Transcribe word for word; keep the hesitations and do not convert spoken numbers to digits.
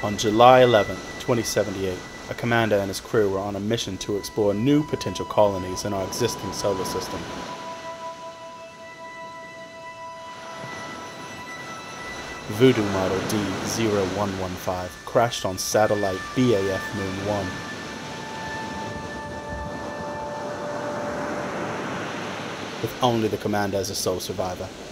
On July eleventh, twenty seventy-eight, a commander and his crew were on a mission to explore new potential colonies in our existing solar system. VuDu model D zero one one five crashed on satellite B A F Moon one. With only the commander as a sole survivor.